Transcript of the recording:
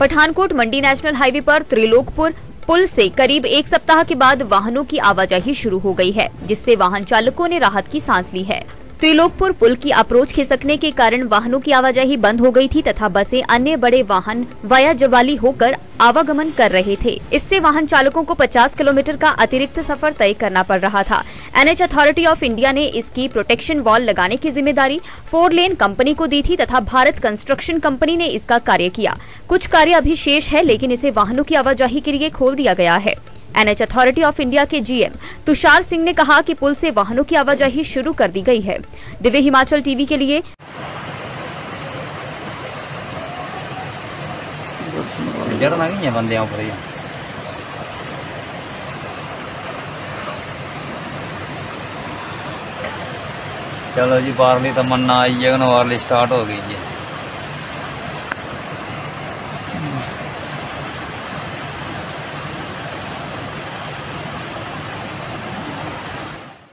Pathankot Mandi national highway पर त्रिलोकपुर पुल से करीब एक सप्ताह के बाद वाहनों की आवाजाही शुरू हो गई है, जिससे वाहन चालकों ने राहत की सांस ली है। त्रिलोकपुर पुल की अप्रोच खिसकने के कारण वाहनों की आवाजाही बंद हो गई थी तथा बसें अन्य बड़े वाहन वाया जवाली होकर आवागमन कर रहे थे। इससे वाहन चालकों को 50 किलोमीटर का अतिरिक्त सफर तय करना पड़ रहा था। NH अथॉरिटी ऑफ इंडिया ने इसकी प्रोटेक्शन वॉल लगाने की जिम्मेदारी 4 लेन कंपनी को दी थी तथा भारत कंस्ट्रक्शन कंपनी ने इसका कार्य किया। कुछ कार्य अभी शेष है, लेकिन इसे वाहनों की आवाजाही के लिए खोल दिया गया है। NH अथॉरिटी ऑफ इंडिया के GM तुषार सिंह ने कहा कि पुल से वाहनों की आवाजाही शुरू कर दी गई है। दिव्य हिमाचल टीवी के लिए चलो जी, बारहवीं तमन्ना आई है, वारली स्टार्ट हो गई है।